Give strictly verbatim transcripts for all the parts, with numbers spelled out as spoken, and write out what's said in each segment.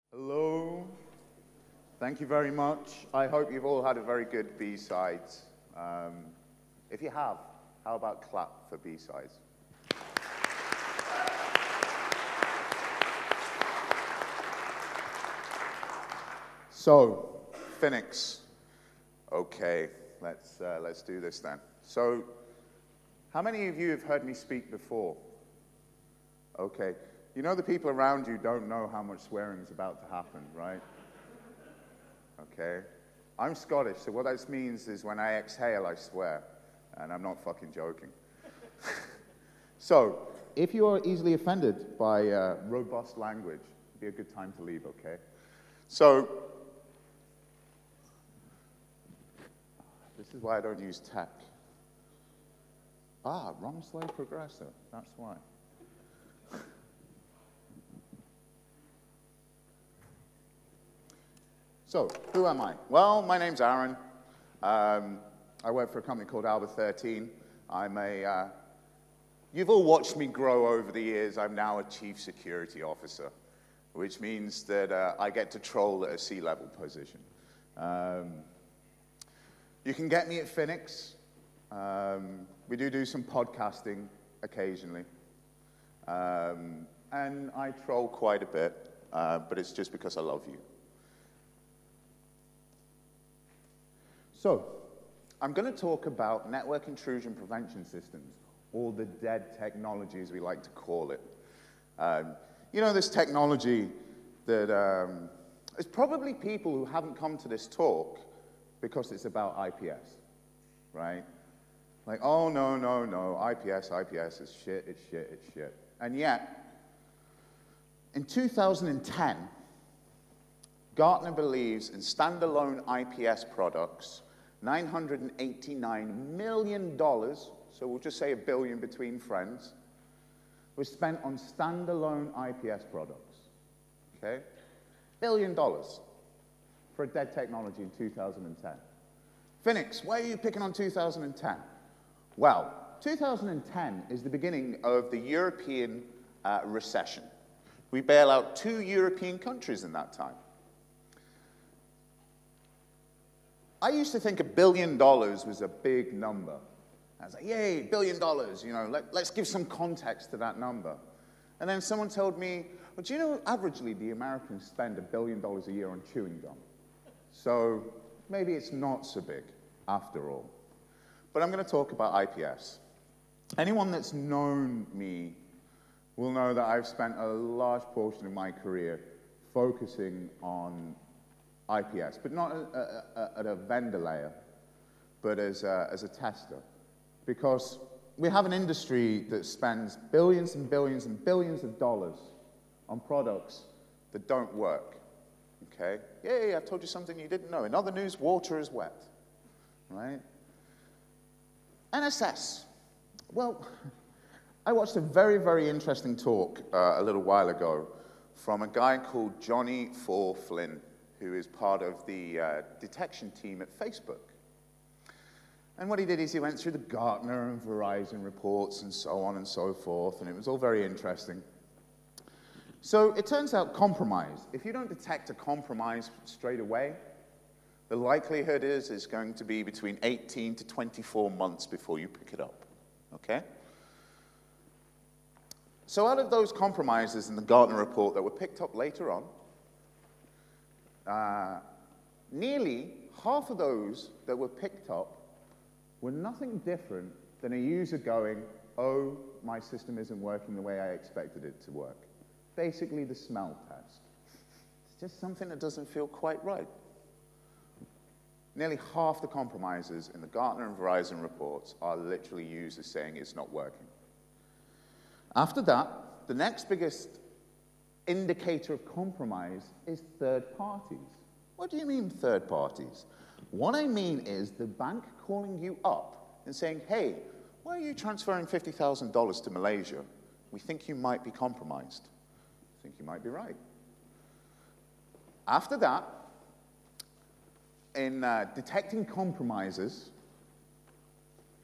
Hello. Thank you very much. I hope you've all had a very good B-Sides. Um, if you have, how about clap for B-Sides? So, Phoenix. Okay, let's, uh, let's do this then. So, how many of you have heard me speak before? Okay. You know the people around you don't know how much swearing is about to happen, right? Okay. I'm Scottish, so what that means is when I exhale, I swear. And I'm not fucking joking. So, if you are easily offended by uh, robust language, it'd be a good time to leave, okay? So, this is why I don't use tech. Ah, wrong slide progressor, that's why. So, who am I? Well, my name's Aaron. Um, I work for a company called Alba thirteen. I'm a, uh, you've all watched me grow over the years. I'm now a chief security officer, which means that uh, I get to troll at a C-level position. Um, you can get me at Phoenix. Um, we do do some podcasting occasionally. Um, and I troll quite a bit, uh, but it's just because I love you. So, I'm going to talk about network intrusion prevention systems, or the dead technology, as we like to call it. Um, you know, this technology that um, there's probably people who haven't come to this talk because it's about I P S, right? Like, oh, no, no, no, I P S, I P S is shit, it's shit, it's shit. And yet, in two thousand ten, Gartner believes in standalone I P S products, nine hundred eighty-nine million dollars, so we'll just say a billion between friends, was spent on standalone I P S products, okay? Billion dollars for a dead technology in two thousand ten. Phoenix, why are you picking on two thousand ten? Well, two thousand ten is the beginning of the European uh, recession. We bail out two European countries in that time. I used to think a billion dollars was a big number. I was like, yay, billion dollars, you know, let, let's give some context to that number. And then someone told me, well, do you know, averagely the Americans spend a billion dollars a year on chewing gum. So maybe it's not so big, after all. But I'm going to talk about I P S. Anyone that's known me will know that I've spent a large portion of my career focusing on I P S, but not a, a, a, at a vendor layer, but as a, as a tester. Because we have an industry that spends billions and billions and billions of dollars on products that don't work, okay? Yay, I've told you something you didn't know. In other news, water is wet, right? N S S. Well, I watched a very, very interesting talk uh, a little while ago from a guy called Johnny Four Flynn, who is part of the uh, detection team at Facebook. And what he did is he went through the Gartner and Verizon reports and so on and so forth, and it was all very interesting. So it turns out compromise. If you don't detect a compromise straight away, the likelihood is it's going to be between eighteen to twenty-four months before you pick it up, okay? So out of those compromises in the Gartner report that were picked up later on, Uh, nearly half of those that were picked up were nothing different than a user going, oh, my system isn't working the way I expected it to work. Basically the smell test. It's just something that doesn't feel quite right. Nearly half the compromises in the Gartner and Verizon reports are literally users saying it's not working. After that, the next biggest indicator of compromise is third parties. What do you mean third parties? What I mean is the bank calling you up and saying, hey, why are you transferring fifty thousand dollars to Malaysia? We think you might be compromised. I think you might be right. After that, in uh, detecting compromises,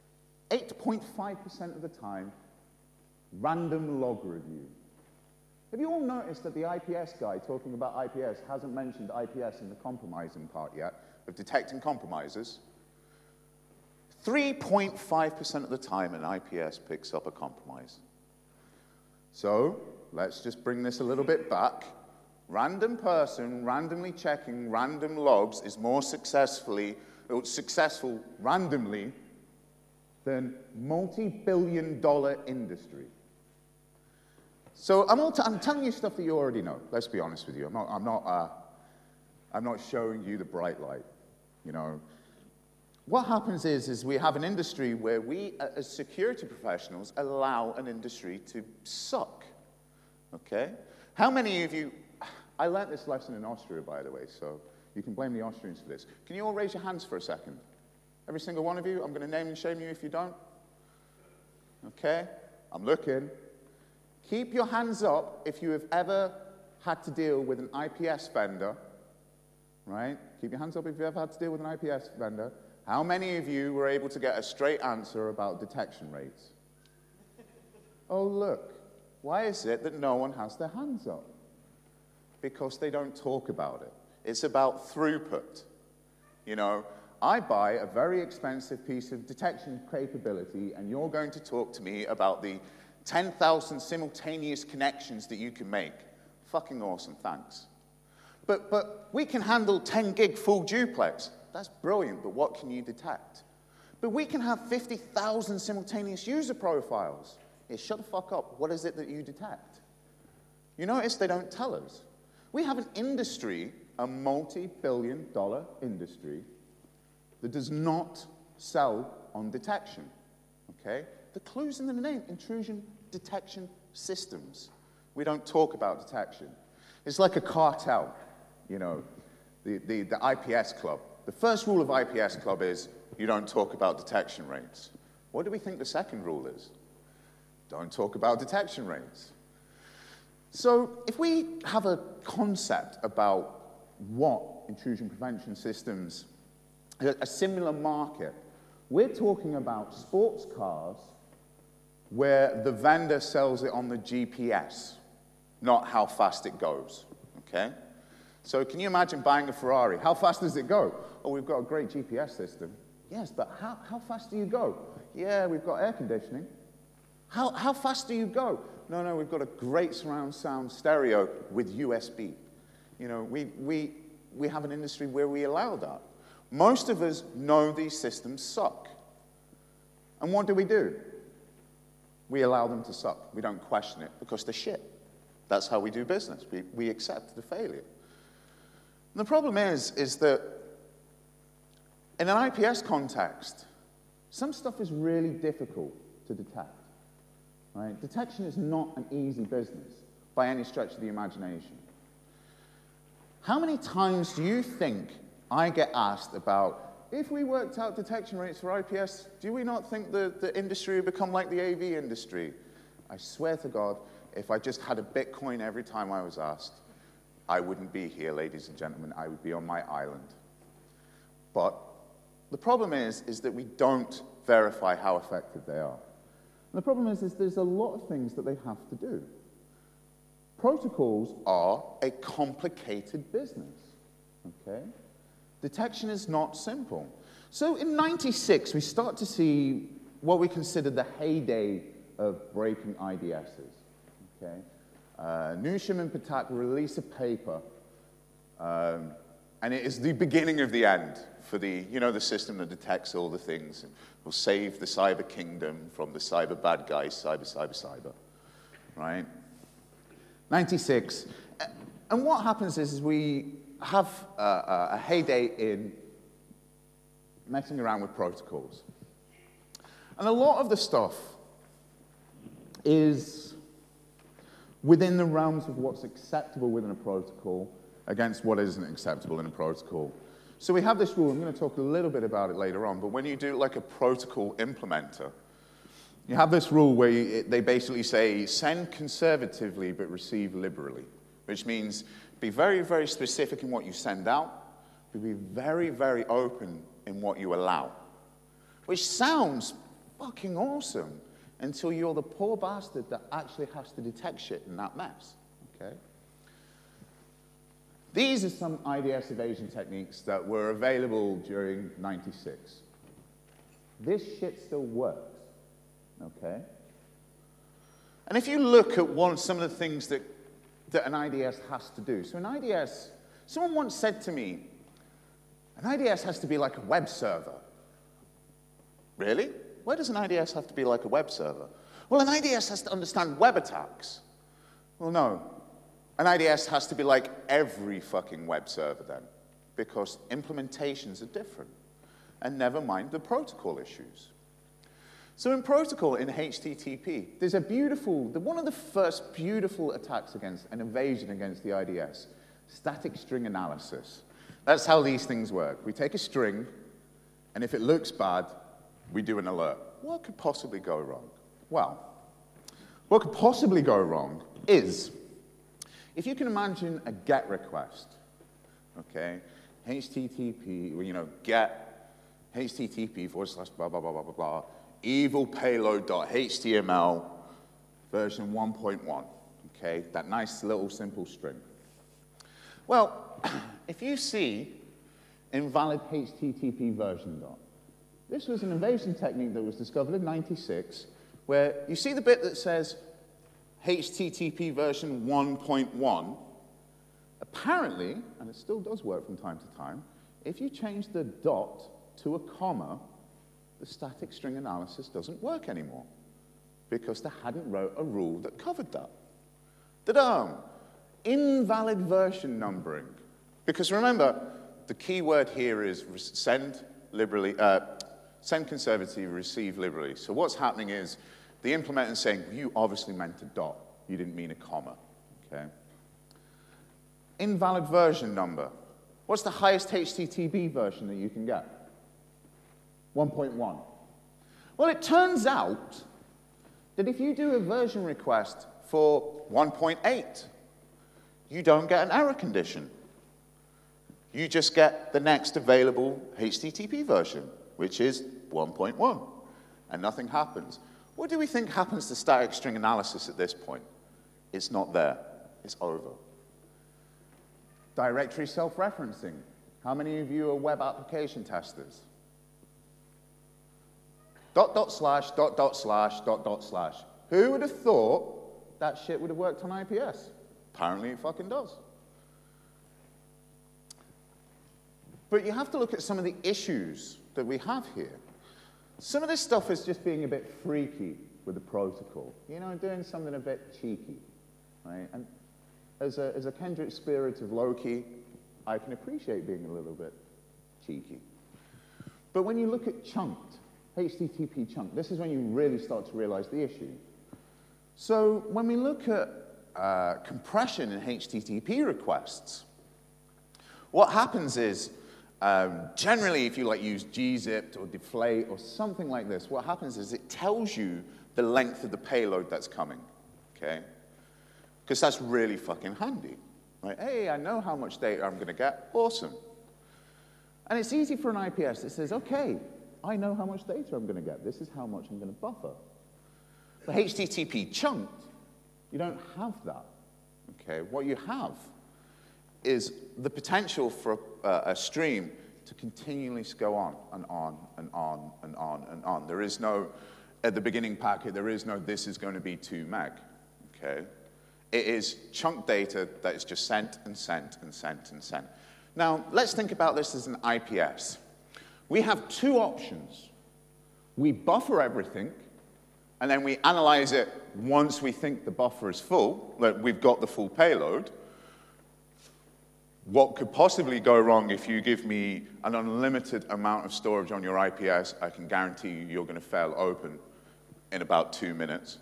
eight point five percent of the time, random log review. Have you all noticed that the I P S guy talking about I P S hasn't mentioned I P S in the compromising part yet, of detecting compromisers? three point five percent of the time an I P S picks up a compromise. So let's just bring this a little bit back. Random person randomly checking random logs is more successfully, or successful randomly than multi-billion dollar industry. So I'm, all t I'm telling you stuff that you already know. Let's be honest with you. I'm not, I'm not, uh, I'm not showing you the bright light, you know. What happens is, is we have an industry where we, as security professionals, allow an industry to suck, okay? How many of you, I learned this lesson in Austria, by the way, so you can blame the Austrians for this. Can you all raise your hands for a second? Every single one of you? I'm going to name and shame you if you don't. Okay? I'm looking. Keep your hands up if you have ever had to deal with an I P S vendor, right? Keep your hands up if you've ever had to deal with an I P S vendor. How many of you were able to get a straight answer about detection rates? Oh, look. Why is it that no one has their hands up? Because they don't talk about it. It's about throughput. You know, I buy a very expensive piece of detection capability, and you're going to talk to me about the ten thousand simultaneous connections that you can make. Fucking awesome, thanks. But, but we can handle ten gig full duplex. That's brilliant, but what can you detect? But we can have fifty thousand simultaneous user profiles. Yeah, shut the fuck up. What is it that you detect? You notice they don't tell us. We have an industry, a multi-billion dollar industry, that does not sell on detection, okay? The clue's in the name, intrusion detection systems. We don't talk about detection. It's like a cartel, you know, the, the, the I P S club. The first rule of I P S club is you don't talk about detection rates. What do we think the second rule is? Don't talk about detection rates. So if we have a concept about what intrusion prevention systems, a similar market, we're talking about sports cars where the vendor sells it on the G P S, not how fast it goes, okay? So can you imagine buying a Ferrari? How fast does it go? Oh, we've got a great G P S system. Yes, but how, how fast do you go? Yeah, we've got air conditioning. How, how fast do you go? No, no, we've got a great surround sound stereo with U S B. You know, we, we, we have an industry where we allow that. Most of us know these systems suck. And what do we do? We allow them to suck. We don't question it because they're shit. That's how we do business. We, we accept the failure. And the problem is, is that in an I P S context, some stuff is really difficult to detect. Right? Detection is not an easy business by any stretch of the imagination. How many times do you think I get asked about, if we worked out detection rates for I P S, do we not think the, the industry would become like the A V industry? I swear to God, if I just had a Bitcoin every time I was asked, I wouldn't be here, ladies and gentlemen. I would be on my island. But the problem is, is that we don't verify how effective they are. And the problem is, is there's a lot of things that they have to do. Protocols are a complicated business, okay? Detection is not simple. So in ninety-six, we start to see what we consider the heyday of breaking I D Ss, okay? Uh, Newsham and Patak release a paper, um, and it is the beginning of the end for the, you know, the system that detects all the things and will save the cyber kingdom from the cyber bad guys, cyber, cyber, cyber, right? ninety-six, and what happens is, is we have uh, a heyday in messing around with protocols. And a lot of the stuff is within the realms of what's acceptable within a protocol against what isn't acceptable in a protocol. So we have this rule, I'm going to talk a little bit about it later on, but when you do like a protocol implementer, you have this rule where you, they basically say, send conservatively but receive liberally, which means be very, very specific in what you send out, but be very, very open in what you allow, which sounds fucking awesome until you're the poor bastard that actually has to detect shit in that mess, okay? These are some I D S evasion techniques that were available during ninety-six. This shit still works, okay? And if you look at one, some of the things that, that an I D S has to do, so an I D S, someone once said to me, an I D S has to be like a web server. Really? Why does an I D S have to be like a web server? Well, an I D S has to understand web attacks. Well, no. An I D S has to be like every fucking web server then, because implementations are different. And never mind the protocol issues. So in protocol, in H T T P, there's a beautiful, one of the first beautiful attacks against, an invasion against the I D S, static string analysis. That's how these things work. We take a string, and if it looks bad, we do an alert. What could possibly go wrong? Well, what could possibly go wrong is, if you can imagine a GET request, okay, H T T P, you know, get H T T P forward slash blah, blah, blah, blah, blah, blah, evil payload.html version one point one, okay, that nice little simple string. Well, if you see invalid H T T P version dot, this was an invasion technique that was discovered in ninety-six, where you see the bit that says H T T P version one point one, apparently, and it still does work from time to time, if you change the dot to a comma, the static string analysis doesn't work anymore, because they hadn't wrote a rule that covered that. Ta-da! Invalid version numbering. Because remember, the key word here is send liberally, uh, send conservatively, receive liberally. So what's happening is the implementer is saying, you obviously meant a dot. You didn't mean a comma, okay? Invalid version number. What's the highest H T T P version that you can get? one point one. Well, it turns out that if you do a version request for one point eight, you don't get an error condition. You just get the next available H T T P version, which is one point one, and nothing happens. What do we think happens to static string analysis at this point? It's not there. It's over. Directory self-referencing. How many of you are web application testers? Dot, dot, slash, dot, dot, slash, dot, dot, slash. Who would have thought that shit would have worked on I P S? Apparently it fucking does. But you have to look at some of the issues that we have here. Some of this stuff is just being a bit freaky with the protocol. You know, doing something a bit cheeky, right? And as a, as a kindred spirit of Loki, I can appreciate being a little bit cheeky. But when you look at chunked, H T T P chunk, this is when you really start to realize the issue. So when we look at uh, compression in H T T P requests, what happens is, um, generally if you like use gzipped or deflate or something like this, what happens is it tells you the length of the payload that's coming, okay? Because that's really fucking handy, right? Hey, I know how much data I'm gonna get, awesome. And it's easy for an I P S that says, okay, I know how much data I'm going to get. This is how much I'm going to buffer. For H T T P chunked, you don't have that. Okay, what you have is the potential for a, a stream to continually go on and on and on and on and on. There is no, at the beginning packet, there is no this is going to be two meg. Okay, it is chunk data that is just sent and sent and sent and sent. Now let's think about this as an I P S. We have two options. We buffer everything, and then we analyze it once we think the buffer is full, that we've got the full payload. What could possibly go wrong if you give me an unlimited amount of storage on your I P S? I can guarantee you you're going to fail open in about two minutes.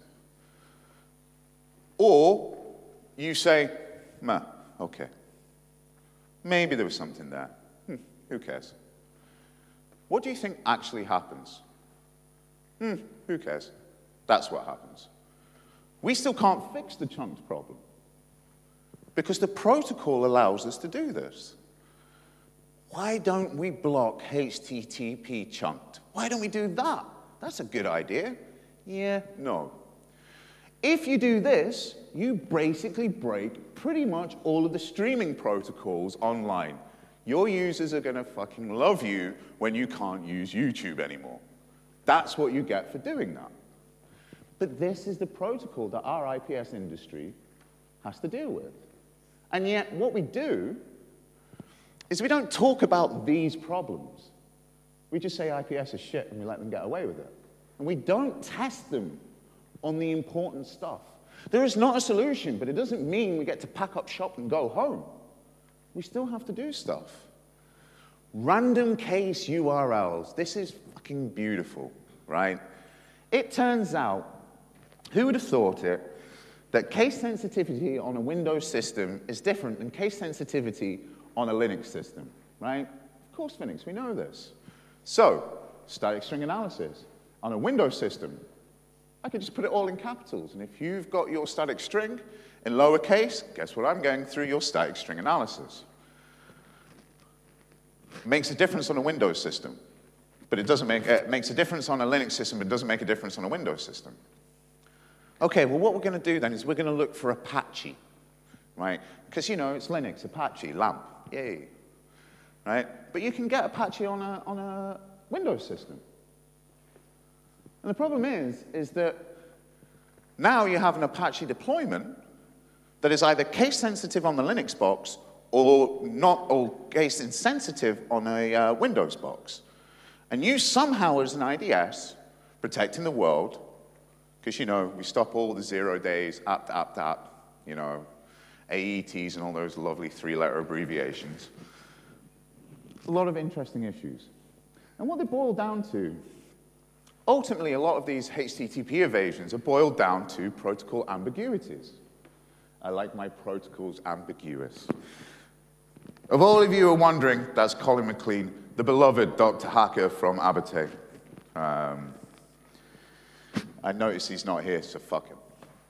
Or you say, meh, okay. Maybe there was something there. Hmm, who cares? What do you think actually happens? Hmm, who cares? That's what happens. We still can't fix the chunked problem because the protocol allows us to do this. Why don't we block H T T P chunked? Why don't we do that? That's a good idea. Yeah, no. If you do this, you basically break pretty much all of the streaming protocols online. Your users are going to fucking love you when you can't use YouTube anymore. That's what you get for doing that. But this is the protocol that our I P S industry has to deal with. And yet, what we do is we don't talk about these problems. We just say I P S is shit and we let them get away with it. And we don't test them on the important stuff. There is not a solution, but it doesn't mean we get to pack up shop and go home. We still have to do stuff. Random case U R Ls. This is fucking beautiful, right? It turns out, who would have thought it, that case sensitivity on a Windows system is different than case sensitivity on a Linux system, right? Of course, Linux, we know this. So, static string analysis. On a Windows system, I could just put it all in capitals. And if you've got your static string in lowercase, guess what I'm going through? Your static string analysis. Makes a difference on a Windows system, but it doesn't make, it makes a difference on a Linux system, but it doesn't make a difference on a Windows system. Okay, well, what we're going to do then is we're going to look for Apache, right? Because, you know, it's Linux, Apache, LAMP, yay, right? But you can get Apache on a, on a Windows system. And the problem is, is that now you have an Apache deployment that is either case-sensitive on the Linux box or not, or case-insensitive on a uh, Windows box. And you somehow, as an I D S, protecting the world, because, you know, we stop all the zero days, apt, apt, apt, you know, A E Ts and all those lovely three-letter abbreviations. A lot of interesting issues. And what they boil down to, ultimately, a lot of these H T T P evasions are boiled down to protocol ambiguities. I like my protocols ambiguous. Of all of you who are wondering, that's Colin McLean, the beloved Doctor Hacker from Abate. Um, I notice he's not here, so fuck him.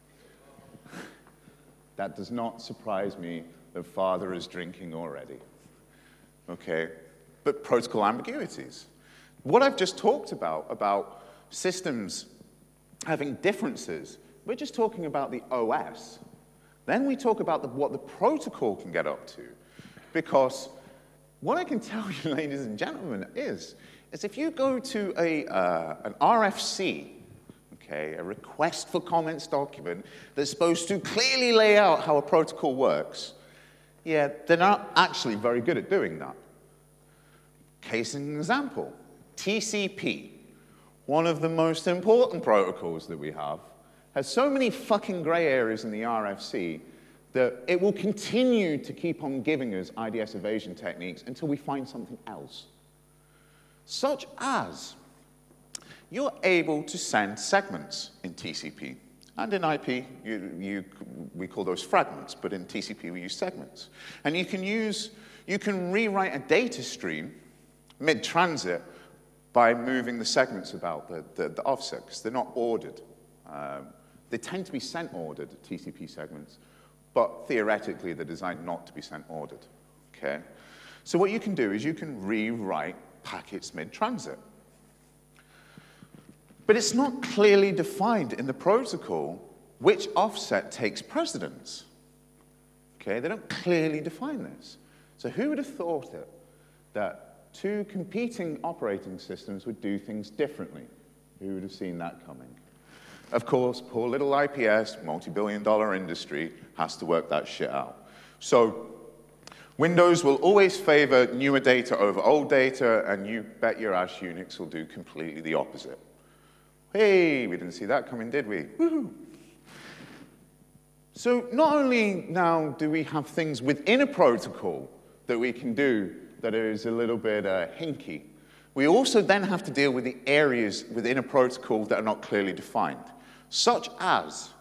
That does not surprise me that Father is drinking already. Okay? But protocol ambiguities. What I've just talked about, about systems having differences, we're just talking about the O S. Then we talk about the, what the protocol can get up to. Because what I can tell you, ladies and gentlemen, is, is if you go to a, uh, an R F C, okay, a request for comments document that's supposed to clearly lay out how a protocol works, yeah, they're not actually very good at doing that. Case in example, T C P, one of the most important protocols that we have, has so many fucking gray areas in the R F C that it will continue to keep on giving us I D S evasion techniques until we find something else. Such as, you're able to send segments in T C P. And in I P, you, you, we call those fragments, but in T C P we use segments. And you can use, you can rewrite a data stream mid-transit by moving the segments about, the, the, the offset, because they're not ordered. Um, they tend to be sent ordered, T C P segments, but theoretically they're designed not to be sent ordered, okay? So what you can do is you can rewrite packets mid-transit. But it's not clearly defined in the protocol which offset takes precedence, okay? They don't clearly define this. So who would have thought it, that two competing operating systems would do things differently? Who would have seen that coming? Of course, poor little I P S, multi-billion dollar industry, has to work that shit out. So Windows will always favor newer data over old data, and you bet your ass Unix will do completely the opposite. Hey, we didn't see that coming, did we? Woohoo! So not only now do we have things within a protocol that we can do that is a little bit uh, hinky, we also then have to deal with the areas within a protocol that are not clearly defined, such as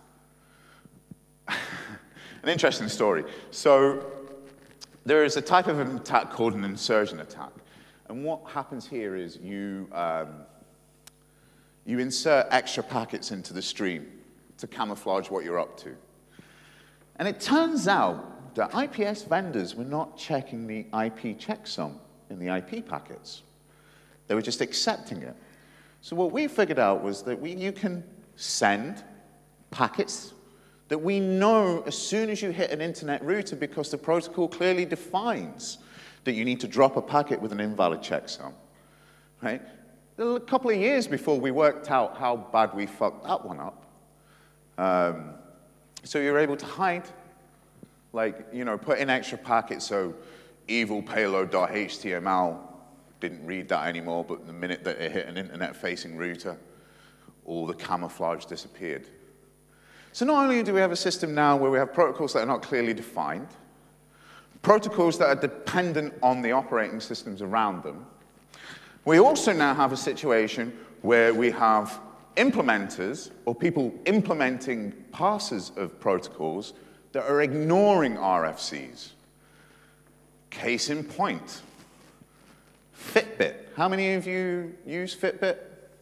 an interesting story. So there is a type of an attack called an insertion attack. And what happens here is you, um, you insert extra packets into the stream to camouflage what you're up to. And it turns out that I P S vendors were not checking the I P checksum in the I P packets. They were just accepting it. So what we figured out was that we, you can send packets that we know as soon as you hit an internet router, because the protocol clearly defines that you need to drop a packet with an invalid checksum, right? A couple of years before we worked out how bad we fucked that one up. Um, so you're able to hide, like, you know, put in extra packets, so evil payload.html didn't read that anymore, but the minute that it hit an internet-facing router, all the camouflage disappeared. So not only do we have a system now where we have protocols that are not clearly defined, protocols that are dependent on the operating systems around them, we also now have a situation where we have implementers, or people implementing parsers of protocols, that are ignoring R F Cs. Case in point, Fitbit. How many of you use Fitbit?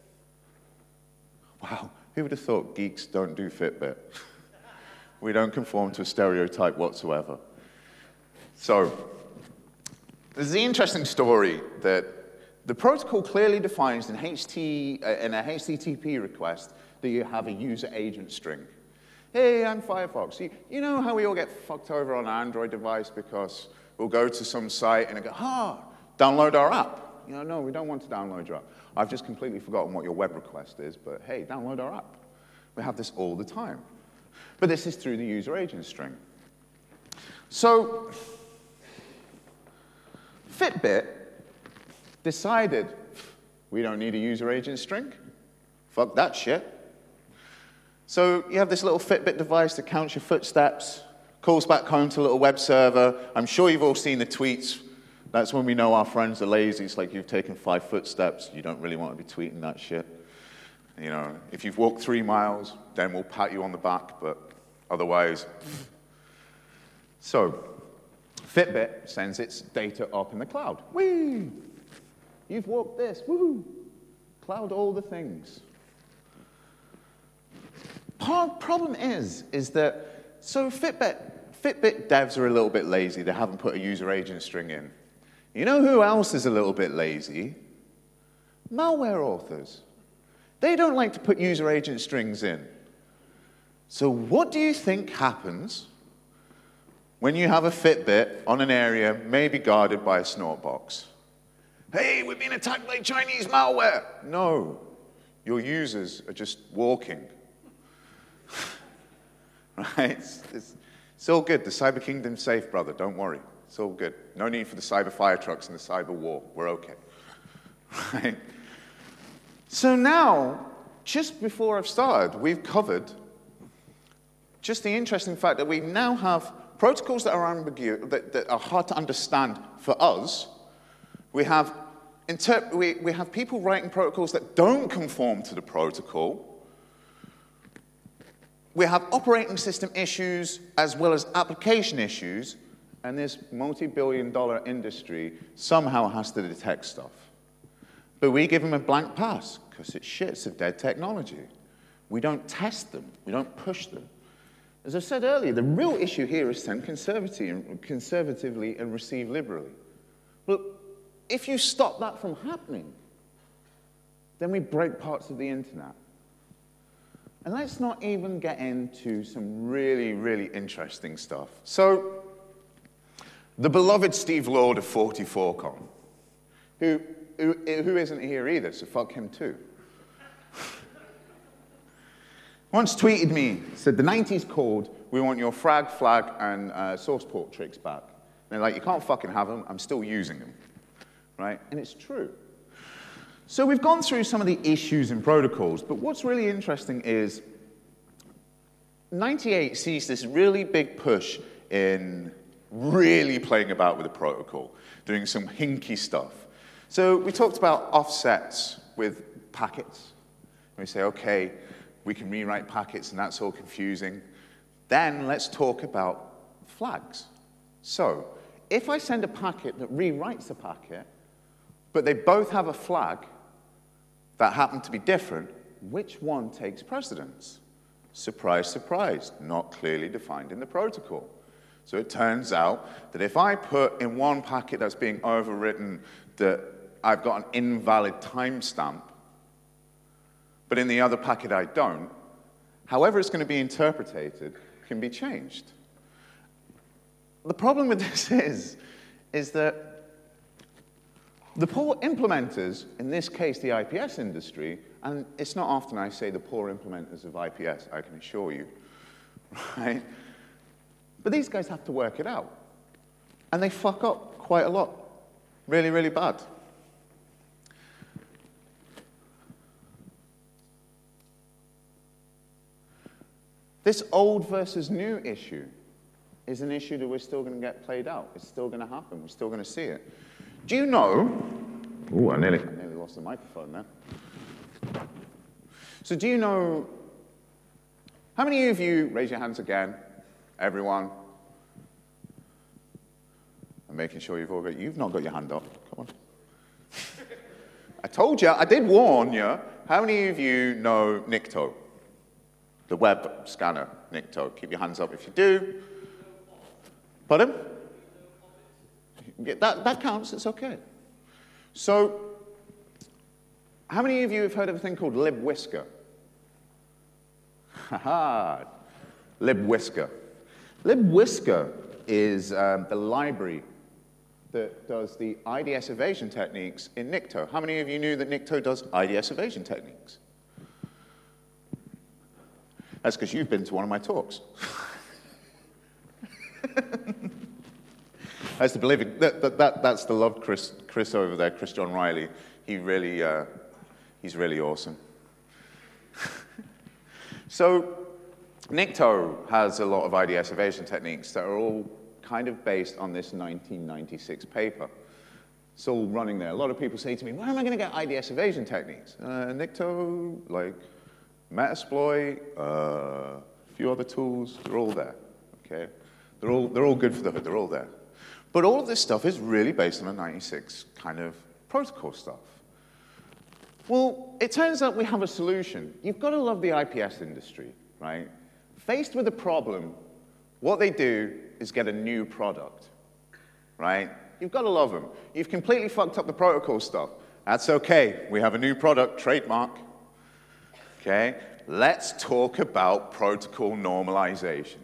Wow, who would have thought geeks don't do Fitbit? We don't conform to a stereotype whatsoever. So, there's the interesting story that the protocol clearly defines in, H T, uh, in a H T T P request that you have a user agent string. Hey, I'm Firefox. You, you know how we all get fucked over on an Android device because we'll go to some site and it go, ah, download our app. You know, no, we don't want to download your app. I've just completely forgotten what your web request is, but hey, download our app. We have this all the time. But this is through the user agent string. So, Fitbit decided we don't need a user agent string. Fuck that shit. So you have this little Fitbit device that counts your footsteps, calls back home to a little web server. I'm sure you've all seen the tweets. That's when we know our friends are lazy. It's like you've taken five footsteps. You don't really want to be tweeting that shit. You know, if you've walked three miles, then we'll pat you on the back, but otherwise. So Fitbit sends its data up in the cloud. Whee! You've walked this. Woo! Cloud all the things. Part problem is, is that, so Fitbit, Fitbit devs are a little bit lazy. They haven't put a user agent string in. You know who else is a little bit lazy? Malware authors. They don't like to put user agent strings in. So what do you think happens when you have a Fitbit on an area maybe guarded by a snort box? Hey, we've been attacked by Chinese malware. No, your users are just walking. Right? It's, it's, it's all good. The Cyber Kingdom's safe, brother. Don't worry. It's all good. No need for the cyber fire trucks and the cyber war. We're okay. Right? So now, just before I've started, we've covered just the interesting fact that we now have protocols that are ambiguous, that, that are hard to understand for us. We have, inter we, we have people writing protocols that don't conform to the protocol. We have operating system issues as well as application issues, and this multi-billion dollar industry somehow has to detect stuff. But we give them a blank pass, because it's shit, it's a dead technology. We don't test them, we don't push them. As I said earlier, the real issue here is send conservatively and receive liberally. Well, if you stop that from happening, then we break parts of the internet. And let's not even get into some really, really interesting stuff. So, the beloved Steve Lord of forty-four con, who, who, who isn't here either, so fuck him too, once tweeted me, said, the nineties called, we want your frag, flag, and uh, source port tricks back. And they're like, you can't fucking have them, I'm still using them. Right? And it's true. So we've gone through some of the issues in protocols, but what's really interesting is ninety-eight sees this really big push in really playing about with the protocol, doing some hinky stuff. So we talked about offsets with packets. We say, okay, we can rewrite packets and that's all confusing. Then let's talk about flags. So if I send a packet that rewrites a packet, but they both have a flag that happen to be different, which one takes precedence? Surprise, surprise, not clearly defined in the protocol. So it turns out that if I put in one packet that's being overwritten that I've got an invalid timestamp, but in the other packet I don't, however it's going to be interpreted can be changed. The problem with this is, is that the poor implementers, in this case the I P S industry, and it's not often I say the poor implementers of I P S, I can assure you, right? But these guys have to work it out. And they fuck up quite a lot. Really, really bad. This old versus new issue is an issue that we're still going to get played out. It's still going to happen. We're still going to see it. Do you know... Oh, I nearly, I nearly lost the microphone there. So do you know... How many of you, raise your hands again, everyone. I'm making sure you've all got... You've not got your hand up. Come on. I told you, I did warn you. How many of you know Nikto? The web scanner, Nikto. Keep your hands up if you do. Pardon? Yeah, that, that counts, it's okay. So, how many of you have heard of a thing called LibWhisker? Haha, LibWhisker. LibWhisker is um, the library that does the I D S evasion techniques in Nikto. How many of you knew that Nikto does I D S evasion techniques? That's because you've been to one of my talks. That's the believing. That, that, that, that's the love Chris, Chris over there, Chris John Riley. He really, uh, he's really awesome. So, Nikto has a lot of I D S evasion techniques that are all kind of based on this nineteen ninety-six paper. It's all running there. A lot of people say to me, where am I going to get I D S evasion techniques? Uh, Nikto, like Metasploit, uh, a few other tools, they're all there, okay? They're all, they're all good for the hood, they're all there. But all of this stuff is really based on a ninety-six kind of protocol stuff. Well, it turns out we have a solution. You've got to love the I P S industry, right? Faced with a problem, what they do is get a new product, right? You've got to love them. You've completely fucked up the protocol stuff. That's okay. We have a new product, trademark. Okay? Let's talk about protocol normalization.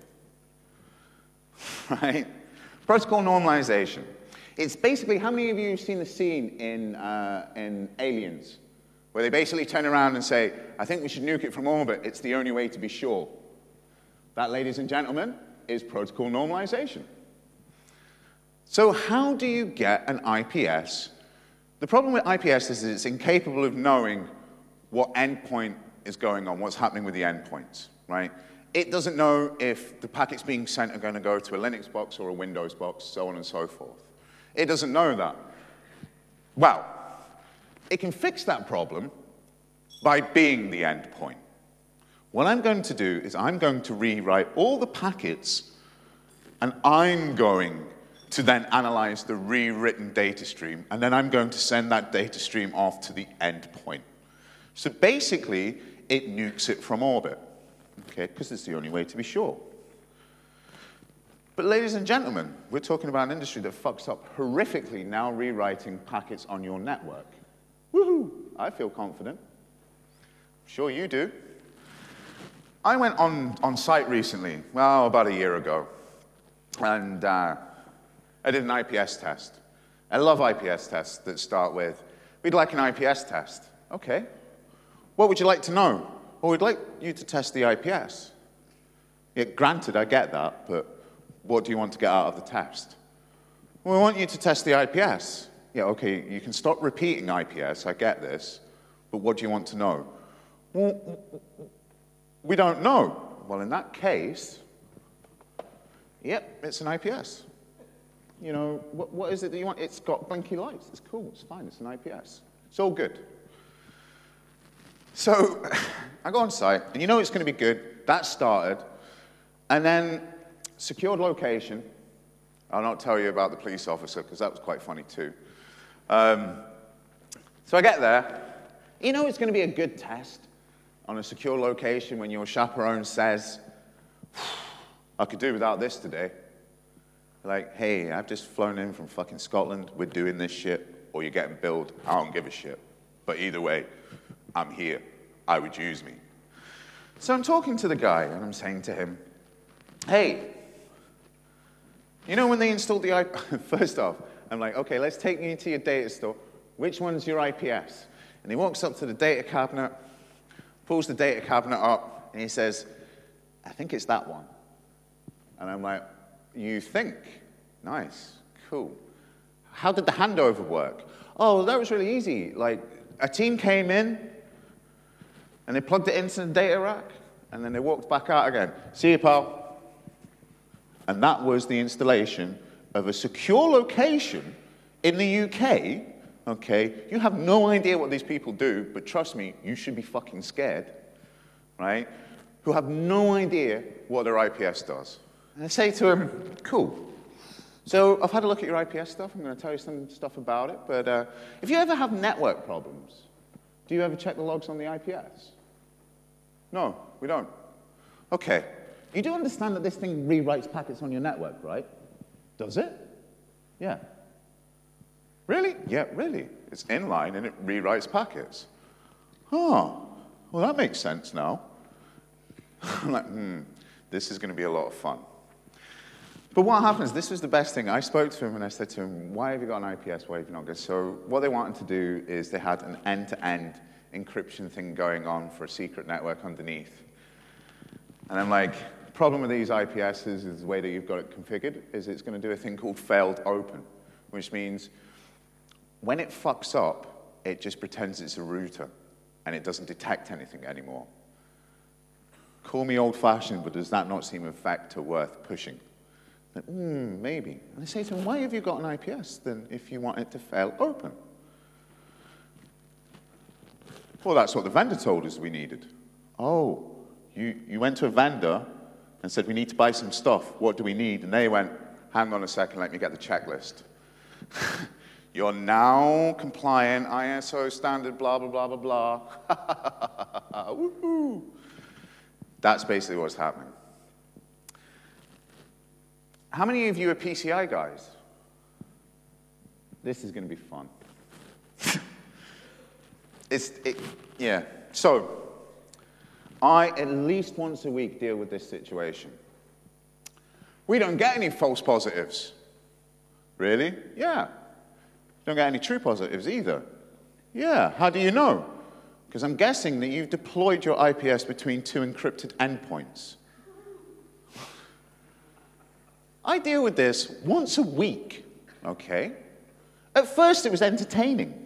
Right? Protocol normalization. It's basically, how many of you have seen the scene in, uh, in Aliens, where they basically turn around and say, I think we should nuke it from orbit. It's the only way to be sure. That, ladies and gentlemen, is protocol normalization. So how do you get an I P S? The problem with I P S is that it's incapable of knowing what endpoint is going on, what's happening with the endpoints, right? It doesn't know if the packets being sent are going to go to a Linux box or a Windows box, so on and so forth. It doesn't know that. Well, it can fix that problem by being the endpoint. What I'm going to do is I'm going to rewrite all the packets, and I'm going to then analyze the rewritten data stream, and then I'm going to send that data stream off to the endpoint. So basically, it nukes it from orbit, okay, because it's the only way to be sure. But ladies and gentlemen, we're talking about an industry that fucks up horrifically now rewriting packets on your network. Woohoo! I feel confident. I'm sure you do. I went on, on site recently, well, about a year ago, and uh, I did an I P S test. I love I P S tests that start with, we'd like an I P S test. Okay. What would you like to know? Well, we'd like you to test the I P S. Yeah, granted, I get that, but what do you want to get out of the test? Well, we want you to test the I P S. Yeah, okay, you can stop repeating I P S, I get this, but what do you want to know? Well, we don't know. Well, in that case, yep, it's an I P S. You know, what, what is it that you want? It's got blinky lights. It's cool, it's fine, it's an I P S. It's all good. So I go on site, and you know it's going to be good. That started. And then secured location. I'll not tell you about the police officer, because that was quite funny too. Um, so I get there. You know it's going to be a good test on a secure location when your chaperone says, I could do without this today. Like, hey, I've just flown in from fucking Scotland. We're doing this shit, or you're getting billed. I don't give a shit. But either way, I'm here. I would use me. So I'm talking to the guy, and I'm saying to him, hey, you know when they installed the I P S, first off, I'm like, okay, let's take you into your data store. Which one's your I P S? And he walks up to the data cabinet, pulls the data cabinet up, and he says, I think it's that one. And I'm like, you think? Nice, cool. How did the handover work? Oh, that was really easy. Like, a team came in, and they plugged it into the data rack, and then they walked back out again. See you, pal. And that was the installation of a secure location in the U K. Okay, you have no idea what these people do, but trust me, you should be fucking scared, right? Who have no idea what their I P S does. And I say to him, cool. So I've had a look at your I P S stuff. I'm going to tell you some stuff about it. But uh, if you ever have network problems, do you ever check the logs on the I P S? No, we don't. OK. You do understand that this thing rewrites packets on your network, right? Does it? Yeah. Really? Yeah, really. It's inline, and it rewrites packets. Oh, well, that makes sense now. I'm like, hmm, this is going to be a lot of fun. But what happens, this was the best thing. I spoke to him, and I said to him, why have you got an I P S? Why have you not got? So what they wanted to do is they had an end-to-end encryption thing going on for a secret network underneath. And I'm like, the problem with these I P Ss is the way that you've got it configured is it's going to do a thing called failed open, which means when it fucks up, it just pretends it's a router, and it doesn't detect anything anymore. Call me old-fashioned, but does that not seem a vector worth pushing? Like, hmm, maybe. And I say to him, why have you got an I P S then if you want it to fail open? Well, that's what the vendor told us we needed. Oh, you, you went to a vendor and said, we need to buy some stuff. What do we need? And they went, hang on a second, let me get the checklist. You're now compliant, I S O standard, blah, blah, blah, blah, blah. Woohoo! That's basically what's happening. How many of you are P C I guys? This is going to be fun. it's, it, yeah. So, I, at least once a week, deal with this situation. We don't get any false positives. Really? Yeah. Don't get any true positives either. Yeah. How do you know? Because I'm guessing that you've deployed your I P S between two encrypted endpoints. I deal with this once a week, okay? At first, it was entertaining.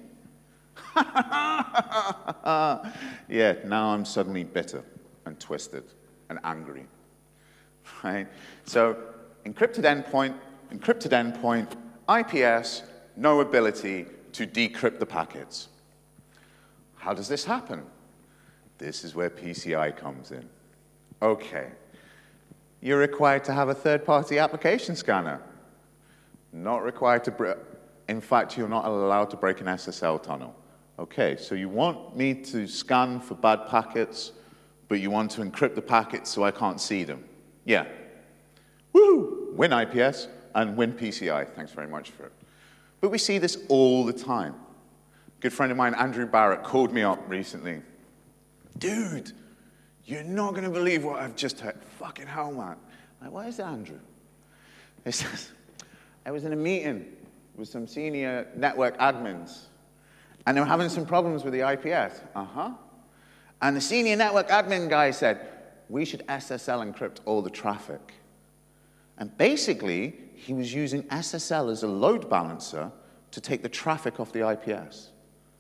Yeah, now I'm suddenly bitter and twisted and angry, right? So, encrypted endpoint, encrypted endpoint, I P S, no ability to decrypt the packets. How does this happen? This is where P C I comes in. Okay. You're required to have a third-party application scanner. Not required to break. In fact, you're not allowed to break an S S L tunnel. Okay, so you want me to scan for bad packets, but you want to encrypt the packets so I can't see them. Yeah. Woo! Win I P S and win P C I. Thanks very much for it. But we see this all the time. A good friend of mine, Andrew Barrett, called me up recently. Dude, you're not going to believe what I've just heard. Fucking hell, man. I'm like, why is it Andrew? He says, I was in a meeting with some senior network admins, and they were having some problems with the I P S. Uh-huh. And the senior network admin guy said, we should S S L encrypt all the traffic. And basically, he was using S S L as a load balancer to take the traffic off the I P S.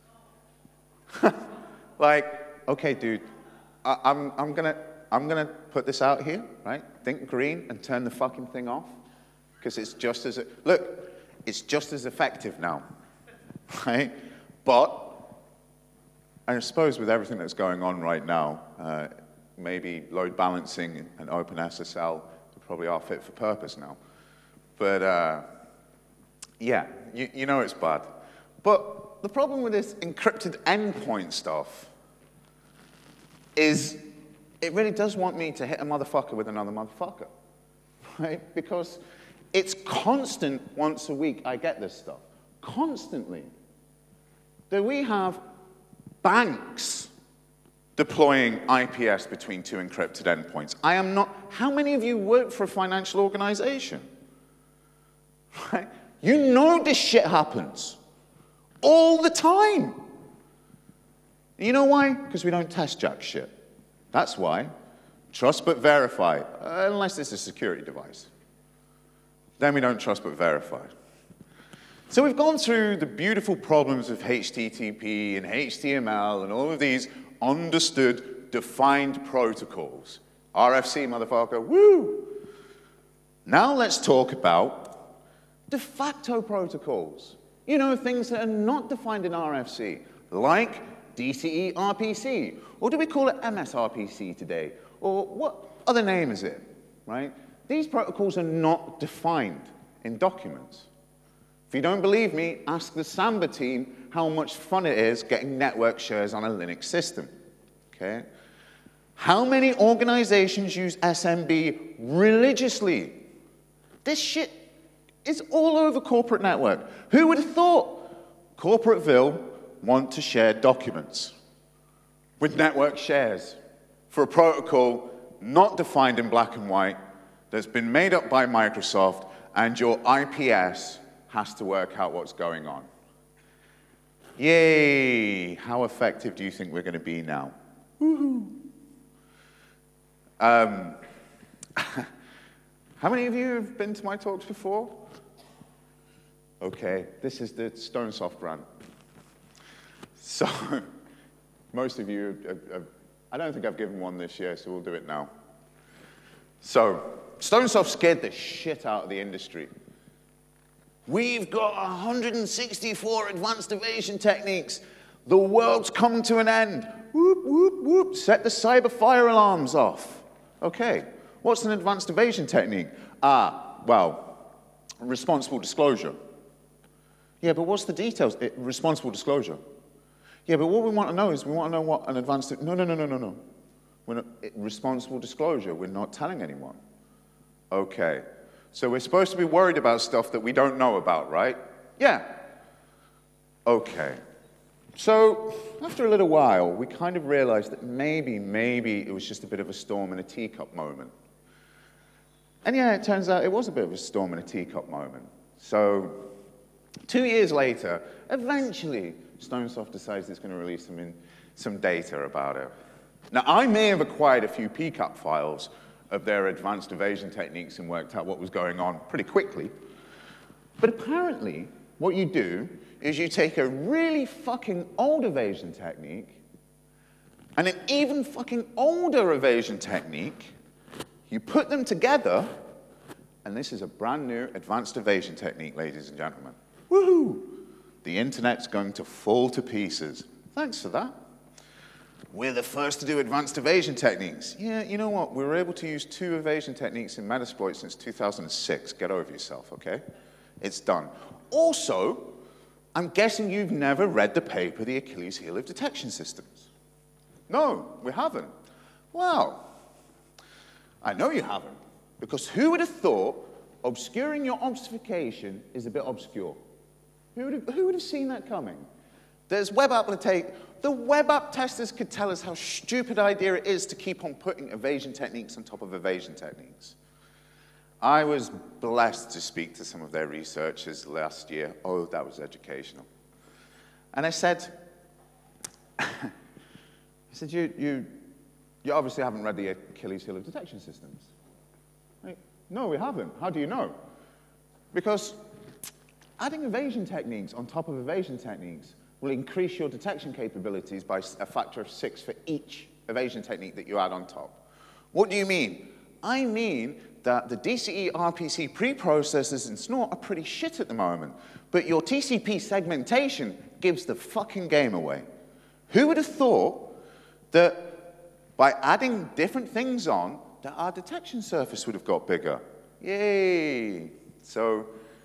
Like, okay, dude, I, I'm, I'm gonna, I'm gonna put this out here, right? Think green and turn the fucking thing off, because it's just as, look, it's just as effective now, right? But I suppose with everything that's going on right now, uh, maybe load balancing and open S S L probably are fit for purpose now. But uh, yeah, you, you know it's bad. But the problem with this encrypted endpoint stuff is it really does want me to hit a motherfucker with another motherfucker, right? Because it's constant once a week I get this stuff, constantly. That we have banks deploying I P S between two encrypted endpoints. I am not, how many of you work for a financial organization? Right? You know this shit happens all the time. You know why? Because we don't test jack shit. That's why. Trust but verify, unless it's a security device. Then we don't trust but verify. So we've gone through the beautiful problems of H T T P and H T M L and all of these understood, defined protocols. R F C, motherfucker, woo! Now let's talk about de facto protocols. You know, things that are not defined in R F C, like D C E R P C, or do we call it M S R P C today? Or what other name is it, right? These protocols are not defined in documents. If you don't believe me, ask the Samba team how much fun it is getting network shares on a Linux system, okay? How many organizations use S M B religiously? This shit is all over corporate network. Who would have thought corporateville want to share documents with network shares for a protocol not defined in black and white that's been made up by Microsoft, and your I P S has to work out what's going on? Yay! How effective do you think we're going to be now? Woohoo! Um, how many of you have been to my talks before? Okay, this is the StoneSoft grant. So, most of you, have, have, I don't think I've given one this year, so we'll do it now. So, StoneSoft scared the shit out of the industry. We've got one hundred sixty-four advanced evasion techniques. The world's come to an end. Whoop, whoop, whoop. Set the cyber fire alarms off. Okay, what's an advanced evasion technique? Ah, well, responsible disclosure. Yeah, but what's the details? It, responsible disclosure. Yeah, but what we want to know is we want to know what an advanced... No, no, no, no, no, no. We're not, it, responsible disclosure. We're not telling anyone. Okay. So we're supposed to be worried about stuff that we don't know about, right? Yeah. Okay. So after a little while, we kind of realized that maybe, maybe it was just a bit of a storm in a teacup moment. And yeah, it turns out it was a bit of a storm in a teacup moment. So two years later, eventually, StoneSoft decides it's going to release some, in, some data about it. Now, I may have acquired a few P CAP files of their advanced evasion techniques and worked out what was going on pretty quickly. But apparently, what you do is you take a really fucking old evasion technique and an even fucking older evasion technique, you put them together, and this is a brand new advanced evasion technique, ladies and gentlemen. Woohoo! The internet's going to fall to pieces. Thanks for that. We're the first to do advanced evasion techniques. Yeah, you know what? We were able to use two evasion techniques in Metasploit since two thousand six. Get over yourself, okay? It's done. Also, I'm guessing you've never read the paper, The Achilles Heel of Detection Systems. No, we haven't. Well, I know you haven't, because who would have thought obscuring your obfuscation is a bit obscure? Who would have, who would have seen that coming? There's web app take. The web app testers could tell us how stupid idea it is to keep on putting evasion techniques on top of evasion techniques. I was blessed to speak to some of their researchers last year. Oh, that was educational. And I said, I said, you, you, you obviously haven't read the Achilles Heel of Detection Systems. Like, no, we haven't. How do you know? Because adding evasion techniques on top of evasion techniques will increase your detection capabilities by a factor of six for each evasion technique that you add on top. What do you mean? I mean that the D C E R P C preprocessors in Snort are pretty shit at the moment, but your T C P segmentation gives the fucking game away. Who would have thought that by adding different things on, that our detection surface would have got bigger? Yay! So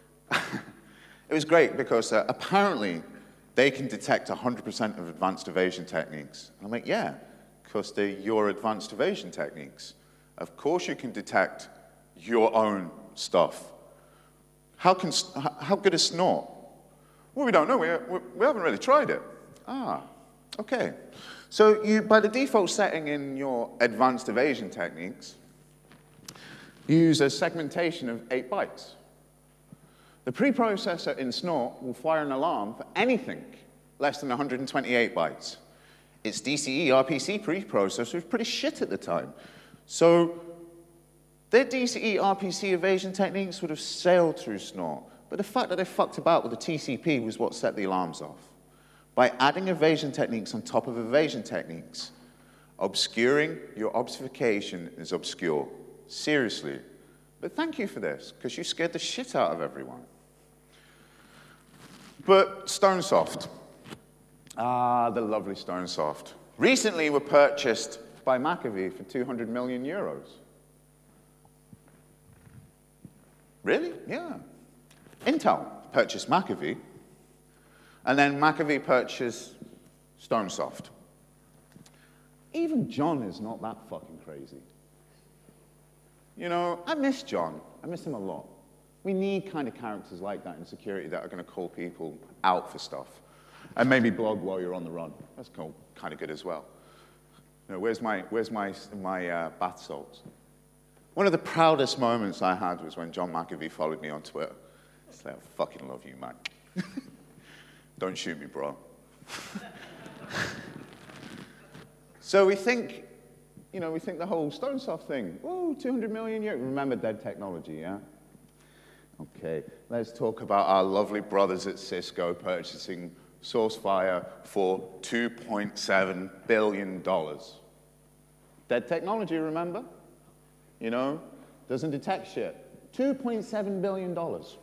it was great because uh, apparently they can detect one hundred percent of advanced evasion techniques. And I'm like, yeah, because they're your advanced evasion techniques. Of course you can detect your own stuff. How, can, how good is Snort? Well, we don't know. We, we, we haven't really tried it. Ah, okay. So you, by the default setting in your advanced evasion techniques, you use a segmentation of eight bytes. The preprocessor in Snort will fire an alarm for anything less than one hundred twenty-eight bytes. Its D C E R P C preprocessor was pretty shit at the time. So their D C E R P C evasion techniques would have sailed through Snort, but the fact that they fucked about with the T C P was what set the alarms off. By adding evasion techniques on top of evasion techniques, obscuring your obfuscation is obscure. Seriously. But thank you for this, because you scared the shit out of everyone. But Stonesoft. Ah, the lovely Stonesoft. Recently were purchased by McAfee for two hundred million euros. Really? Yeah. Intel purchased McAfee, and then McAfee purchased Stonesoft. Even John is not that fucking crazy. You know, I miss John. I miss him a lot. We need kind of characters like that in security that are going to call people out for stuff. And maybe blog while you're on the run. That's cool. Kind of good as well. You know, where's my, where's my, my uh, bath salts? One of the proudest moments I had was when John McAfee followed me on Twitter. He's like, I fucking love you, man. Don't shoot me, bro. So we think, you know, we think the whole Stonesoft thing, oh, two hundred million euros. Remember dead technology, yeah? Okay, let's talk about our lovely brothers at Cisco purchasing SourceFire for two point seven billion dollars. Dead technology, remember? You know, doesn't detect shit. two point seven billion dollars.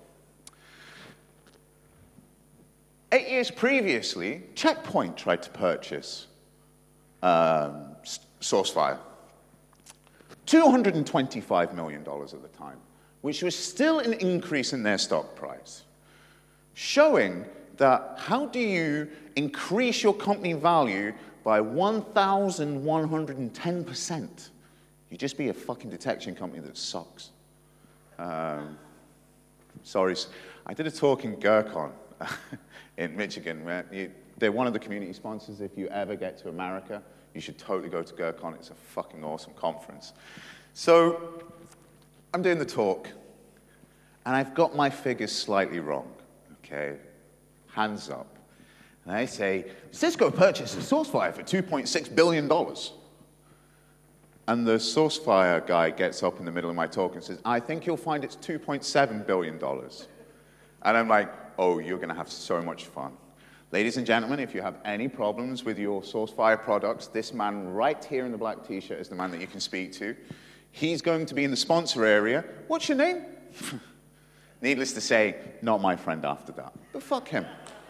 Eight years previously, Check Point tried to purchase um, SourceFire. two hundred twenty-five million dollars at the time, which was still an increase in their stock price, showing that how do you increase your company value by one thousand one hundred ten percent? You just be a fucking detection company that sucks. Um, sorry, I did a talk in Gurkon in Michigan. Where you, they're one of the community sponsors. If you ever get to America, you should totally go to Gurkon. It's a fucking awesome conference. So I'm doing the talk, and I've got my figures slightly wrong, okay? Hands up. And I say, Cisco purchases SourceFire for two point six billion dollars. And the SourceFire guy gets up in the middle of my talk and says, I think you'll find it's two point seven billion dollars. And I'm like, oh, you're going to have so much fun. Ladies and gentlemen, if you have any problems with your SourceFire products, this man right here in the black t-shirt is the man that you can speak to. He's going to be in the sponsor area. What's your name? Needless to say, not my friend after that. But fuck him.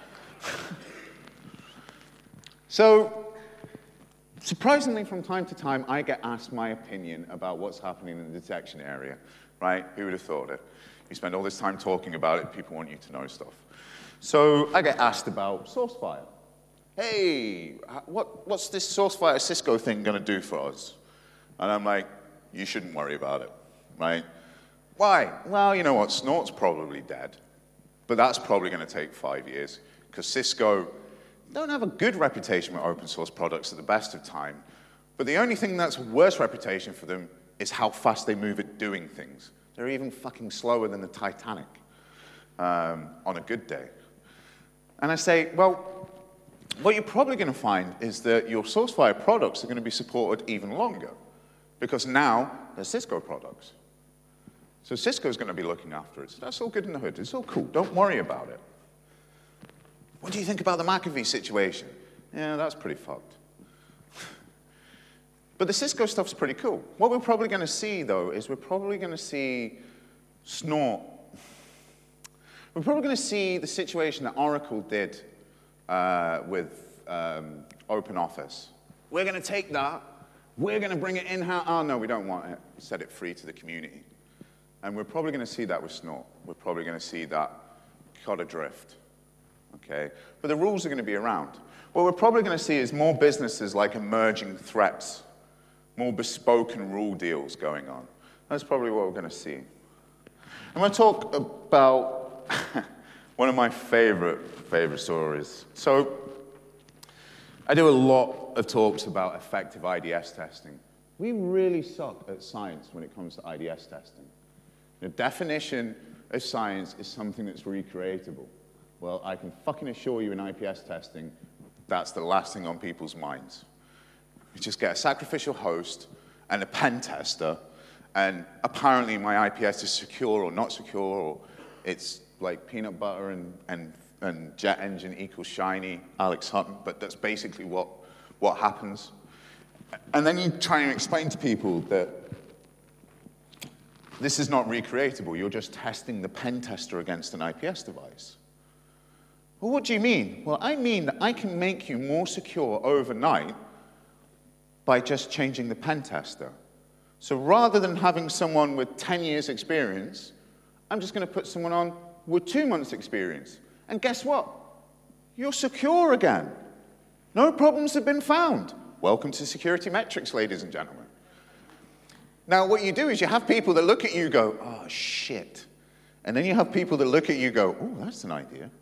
So, surprisingly, from time to time, I get asked my opinion about what's happening in the detection area, right? Who would have thought it? You spend all this time talking about it, people want you to know stuff. So I get asked about SourceFire. Hey, what, what's this SourceFire Cisco thing going to do for us? And I'm like, you shouldn't worry about it, right? Why? Well, you know what, Snort's probably dead. But that's probably going to take five years, because Cisco don't have a good reputation with open source products at the best of time. But the only thing that's a worse reputation for them is how fast they move at doing things. They're even fucking slower than the Titanic um, on a good day. And I say, well, what you're probably going to find is that your SourceFire products are going to be supported even longer, because now they're Cisco products. So Cisco's going to be looking after it. So that's all good in the hood. It's all cool. Don't worry about it. What do you think about the McAfee situation? Yeah, that's pretty fucked. But the Cisco stuff's pretty cool. What we're probably going to see, though, is we're probably going to see Snort. We're probably going to see the situation that Oracle did uh, with um, OpenOffice. We're going to take that. We're going to bring it in-house. Oh, no, we don't want it. Set it free to the community. And we're probably going to see that with Snort. We're probably going to see that cut adrift. Okay? But the rules are going to be around. What we're probably going to see is more businesses like emerging threats, more bespoke and rule deals going on. That's probably what we're going to see. I'm going to talk about one of my favorite, favorite stories. So, I do a lot of talks about effective I D S testing. We really suck at science when it comes to I D S testing. The definition of science is something that's recreatable. Well, I can fucking assure you in I P S testing, that's the last thing on people's minds. You just get a sacrificial host and a pen tester, and apparently my I P S is secure or not secure, or it's like peanut butter and, and, and jet engine equals shiny, Alex Hutton, but that's basically what, what happens. And then you try and explain to people that this is not recreatable. You're just testing the pen tester against an I P S device. Well, what do you mean? Well, I mean that I can make you more secure overnight by just changing the pen tester. So rather than having someone with ten years experience, I'm just going to put someone on with two months experience. And guess what? You're secure again. No problems have been found. Welcome to Security Metrics, ladies and gentlemen. Now, what you do is you have people that look at you and go, oh, shit. And then you have people that look at you and go, oh, that's an idea.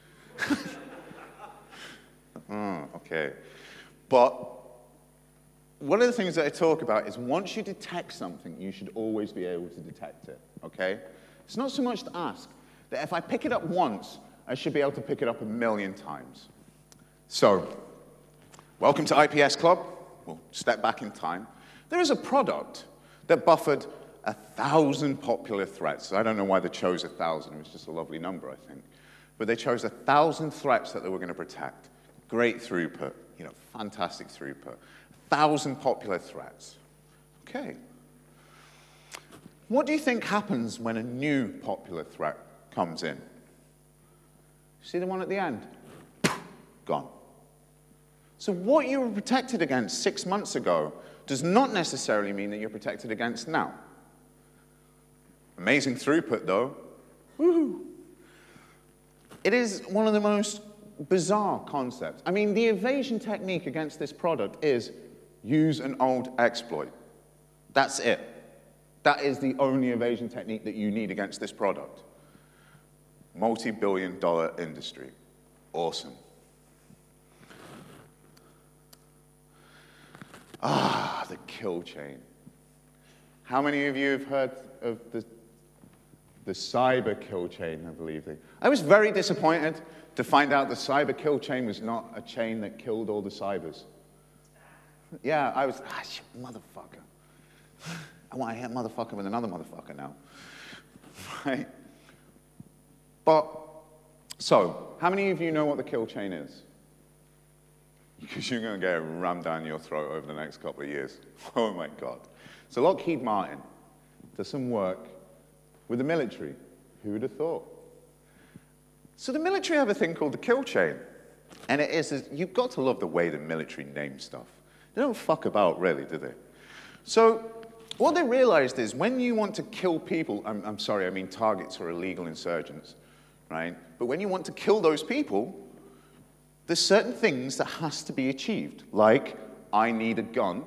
oh, okay. But one of the things that I talk about is once you detect something, you should always be able to detect it, okay? It's not so much to ask that if I pick it up once, I should be able to pick it up a million times. So, welcome to I P S Club. We'll step back in time. There is a product that buffered a thousand popular threats. I don't know why they chose a thousand. It was just a lovely number, I think. But they chose a thousand threats that they were going to protect. Great throughput, you know, fantastic throughput. A thousand popular threats. Okay. What do you think happens when a new popular threat comes in? See the one at the end? Gone. So what you were protected against six months ago does not necessarily mean that you're protected against now. Amazing throughput, though. Woohoo! It is one of the most bizarre concepts. I mean, the evasion technique against this product is use an old exploit. That's it. That is the only evasion technique that you need against this product. Multi-billion dollar industry. Awesome. Ah, the kill chain. How many of you have heard of the, the cyber kill chain, I believe? They, I was very disappointed to find out the cyber kill chain was not a chain that killed all the cybers. Yeah, I was, ah, shit, motherfucker. I want to hit motherfucker with another motherfucker now. Right? But, so, how many of you know what the kill chain is? Because you're going to get it rammed down your throat over the next couple of years. Oh my God. So Lockheed Martin does some work with the military. Who would have thought? So the military have a thing called the kill chain. And it is, is you've got to love the way the military name stuff. They don't fuck about, really, do they? So what they realized is when you want to kill people, I'm, I'm sorry, I mean targets or illegal insurgents, right? But when you want to kill those people, there's certain things that has to be achieved, like I need a gun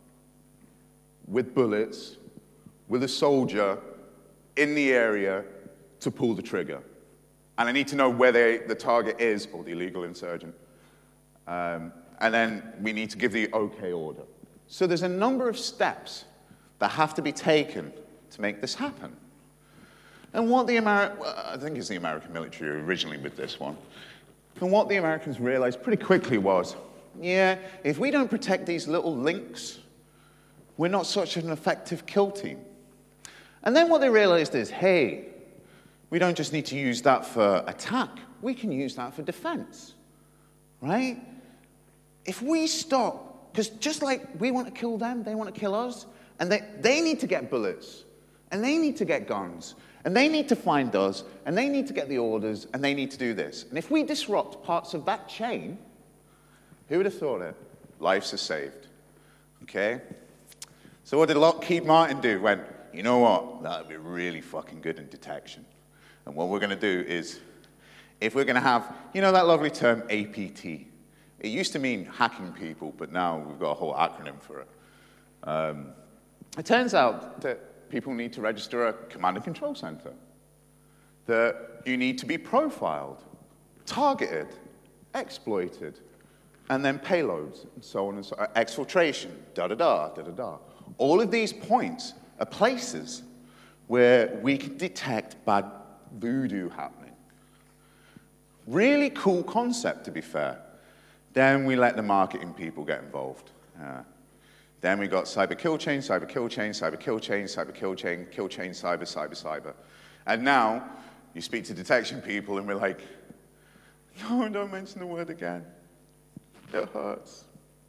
with bullets, with a soldier in the area to pull the trigger. And I need to know where they, the target is, or the illegal insurgent. Um, and then we need to give the okay order. So there's a number of steps that have to be taken to make this happen. And what the Ameri- well, I think it's the American military originally with this one. And what the Americans realized pretty quickly was, yeah, if we don't protect these little links, we're not such an effective kill team. And then what they realized is, hey, we don't just need to use that for attack, we can use that for defense, right? If we stop, because just like we want to kill them, they want to kill us, and they, they need to get bullets, and they need to get guns, and they need to find us, and they need to get the orders, and they need to do this. And if we disrupt parts of that chain, who would have thought it? Lives are saved, okay? So what did Lockheed Martin do? Went, you know what? That would be really fucking good in detection. And what we're going to do is, if we're going to have, you know that lovely term, A P T? It used to mean hacking people, but now we've got a whole acronym for it. Um, it turns out that people need to register a command and control center, that you need to be profiled, targeted, exploited, and then payloads, and so on and so on, exfiltration, da-da-da, da-da-da. All of these points are places where we can detect bad voodoo happening. Really cool concept, to be fair. Then we let the marketing people get involved. Uh, then we got cyber kill chain, cyber kill chain, cyber kill chain, cyber kill chain, kill chain, cyber, cyber, cyber. And now you speak to detection people and we're like, no, don't mention the word again. It hurts.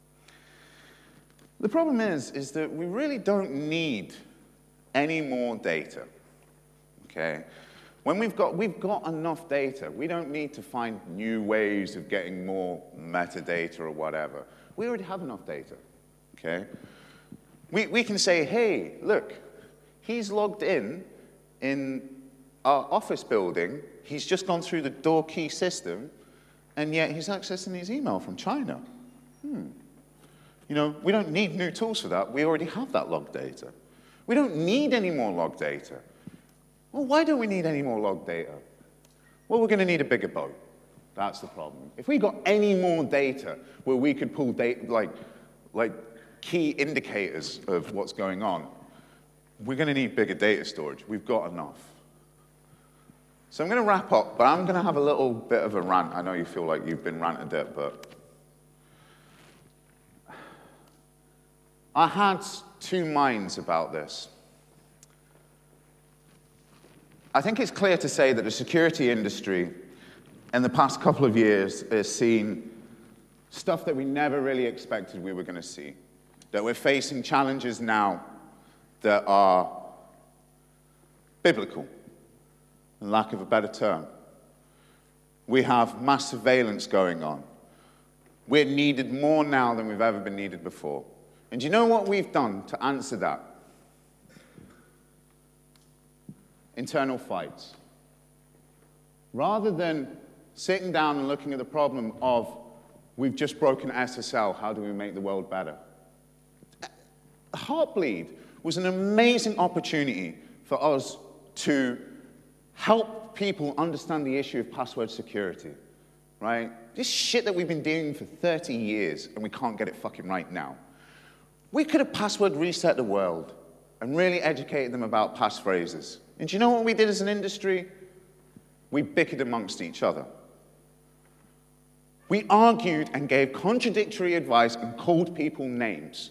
The problem is, is that we really don't need any more data, okay? When we've got, we've got enough data, we don't need to find new ways of getting more metadata or whatever. We already have enough data, okay? We, we can say, hey, look, he's logged in in our office building, he's just gone through the door key system, and yet he's accessing his email from China. Hmm. You know, we don't need new tools for that. We already have that log data. We don't need any more log data. Well, why don't we need any more log data? Well, we're going to need a bigger boat. That's the problem. If we got any more data where we could pull data, like, like key indicators of what's going on, we're going to need bigger data storage. We've got enough. So I'm going to wrap up, but I'm going to have a little bit of a rant. I know you feel like you've been ranted at, but I had two minds about this. I think it's clear to say that the security industry in the past couple of years has seen stuff that we never really expected we were going to see. That we're facing challenges now that are biblical, in lack of a better term. We have mass surveillance going on. We're needed more now than we've ever been needed before. And do you know what we've done to answer that? Internal fights. Rather than sitting down and looking at the problem of, we've just broken S S L, how do we make the world better? Heartbleed was an amazing opportunity for us to help people understand the issue of password security, right? This shit that we've been doing for thirty years and we can't get it fucking right now. We could have password reset the world and really educated them about passphrases. And do you know what we did as an industry? We bickered amongst each other. We argued and gave contradictory advice and called people names.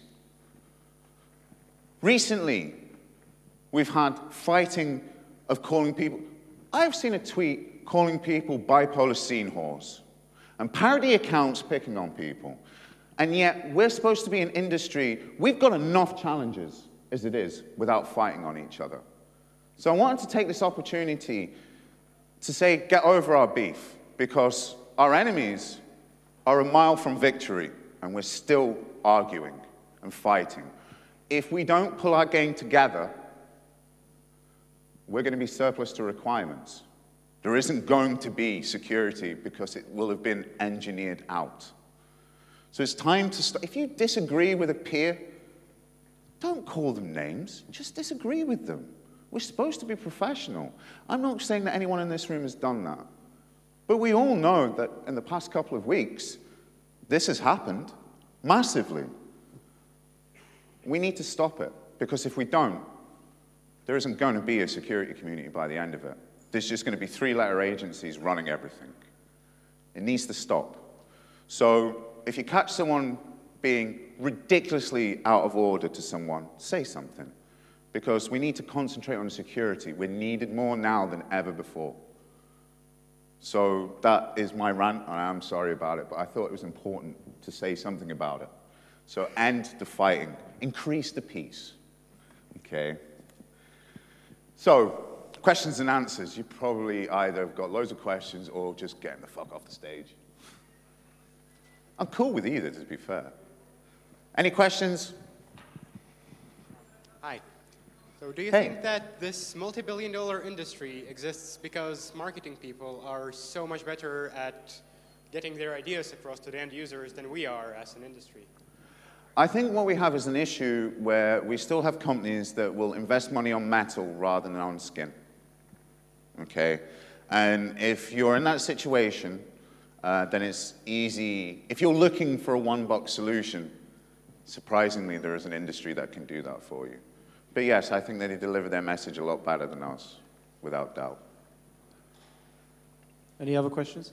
Recently, we've had fighting of calling people. I've seen a tweet calling people bipolar scene whores and parody accounts picking on people. And yet, we're supposed to be an industry, we've got enough challenges as it is without fighting on each other. So I wanted to take this opportunity to say, get over our beef, because our enemies are a mile from victory, and we're still arguing and fighting. If we don't pull our game together, we're going to be surplus to requirements. There isn't going to be security because it will have been engineered out. So it's time to start. If you disagree with a peer, don't call them names. Just disagree with them. We're supposed to be professional. I'm not saying that anyone in this room has done that. But we all know that in the past couple of weeks, this has happened massively. We need to stop it, because if we don't, there isn't going to be a security community by the end of it. There's just going to be three-letter agencies running everything. It needs to stop. So if you catch someone being ridiculously out of order to someone, say something. Because we need to concentrate on security. We're needed more now than ever before. So that is my rant, and I'm sorry about it, but I thought it was important to say something about it. So end the fighting. Increase the peace. Okay? So, questions and answers. You probably either have got loads of questions or just getting the fuck off the stage. I'm cool with either, to be fair. Any questions? Hi. So do you Hey. think that this multi-billion dollar industry exists because marketing people are so much better at getting their ideas across to the end users than we are as an industry? I think what we have is an issue where we still have companies that will invest money on metal rather than on skin. Okay? And if you're in that situation, uh, then it's easy. If you're looking for a one-box solution, surprisingly, there is an industry that can do that for you. But yes, I think they deliver their message a lot better than us, without doubt. Any other questions?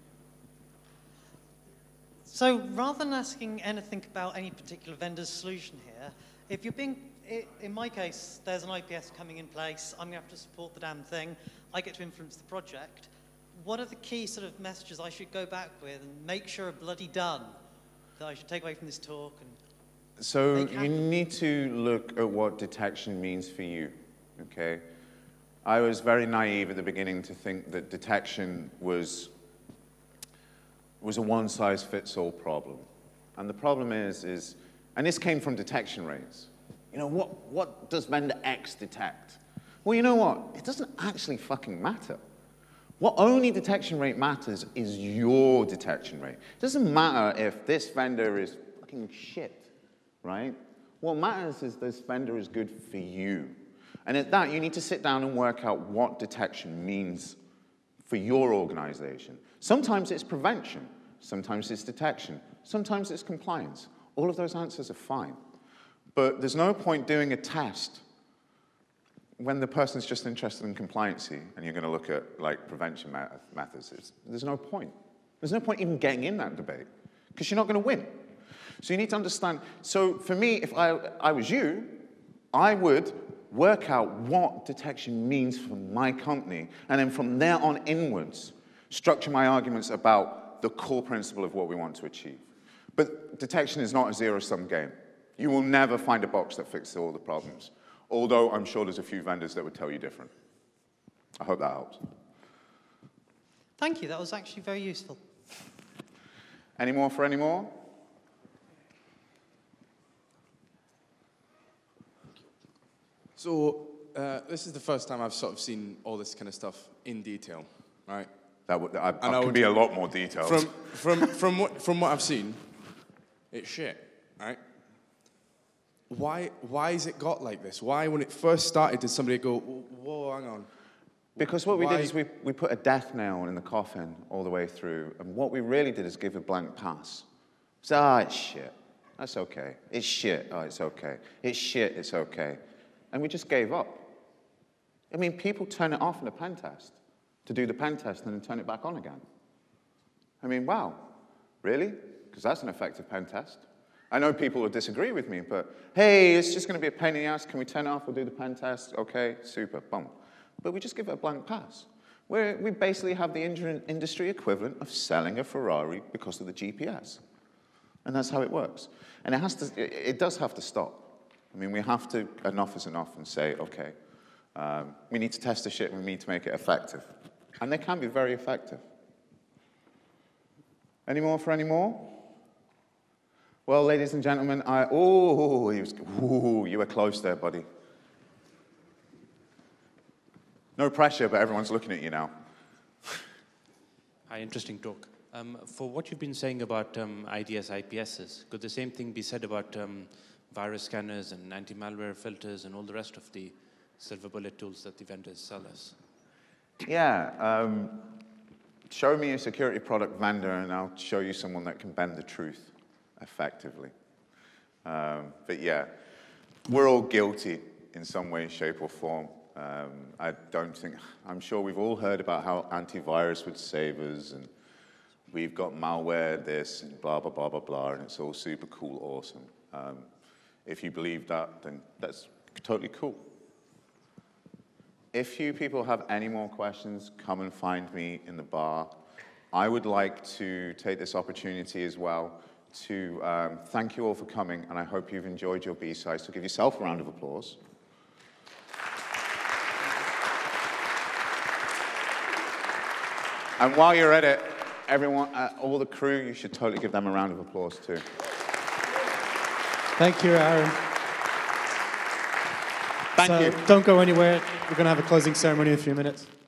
So rather than asking anything about any particular vendor's solution here, if you're being, in my case, there's an I P S coming in place, I'm going to have to support the damn thing, I get to influence the project. What are the key sort of messages I should go back with and make sure are bloody done that I should take away from this talk? And so you need to look at what detection means for you, okay? I was very naive at the beginning to think that detection was, was a one-size-fits-all problem. And the problem is, is, and this came from detection rates. You know, what, what does vendor X detect? Well, you know what? It doesn't actually fucking matter. What only detection rate matters is your detection rate. It doesn't matter if this vendor is fucking shit, right? What matters is this vendor is good for you. And at that, you need to sit down and work out what detection means for your organization. Sometimes it's prevention. Sometimes it's detection. Sometimes it's compliance. All of those answers are fine. But there's no point doing a test when the person's just interested in compliancy and you're going to look at like prevention methods. It's, there's no point. There's no point even getting in that debate because you're not going to win. So you need to understand. So for me, if I, I was you, I would work out what detection means for my company and then from there on inwards, structure my arguments about the core principle of what we want to achieve. But detection is not a zero-sum game. You will never find a box that fixes all the problems. Although I'm sure there's a few vendors that would tell you different. I hope that helps. Thank you, that was actually very useful. Any more for any more? So uh, this is the first time I've sort of seen all this kind of stuff in detail, right? That would, I, I, I could would, be a lot more detailed. From, from, from, what, from what I've seen, it's shit, right? Why, why has it got like this? Why, when it first started, did somebody go, whoa, hang on? Because what we Why? did is we, we put a death nail in the coffin all the way through, and what we really did is give a blank pass. So, ah, it's shit. That's okay. It's shit. Oh, it's okay. It's shit. It's okay. And we just gave up. I mean, people turn it off in a pen test to do the pen test and then turn it back on again. I mean, wow. Really? Because that's an effective pen test. I know people will disagree with me, but hey, it's just going to be a pain in the ass. Can we turn it off? We'll do the pen test. Okay, super, boom. But we just give it a blank pass. We're, we basically have the industry equivalent of selling a Ferrari because of the G P S. And that's how it works. And it, has to, it, it does have to stop. I mean, we have to, enough is enough, and say, okay, um, we need to test the shit and we need to make it effective. And they can be very effective. Any more for any more? Well, ladies and gentlemen, I, oh, he was, ooh, you were close there, buddy. No pressure, but everyone's looking at you now. Hi, interesting talk. Um, for what you've been saying about um, I D S, I P Ss, could the same thing be said about um, virus scanners and anti-malware filters and all the rest of the silver bullet tools that the vendors sell us? Yeah. Um, show me a security product vendor, and I'll show you someone that can bend the truth effectively. Um, but yeah, we're all guilty in some way, shape, or form. Um, I don't think, I'm sure we've all heard about how antivirus would save us, and we've got malware this, and blah, blah, blah, blah, blah, and it's all super cool, awesome. Um, if you believe that, then that's totally cool. If you people have any more questions, come and find me in the bar. I would like to take this opportunity as well to um, thank you all for coming, and I hope you've enjoyed your B-sides. So give yourself a round of applause. And while you're at it, everyone, uh, all the crew, you should totally give them a round of applause too. Thank you, Aaron. Thank so you. Don't go anywhere. We're going to have a closing ceremony in a few minutes.